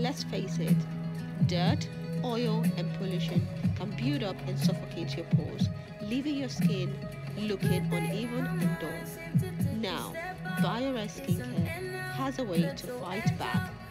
Let's face it, dirt, oil, and pollution can build up and suffocate your pores, leaving your skin looking uneven and dull. Now, BioRest Skincare has a way to fight back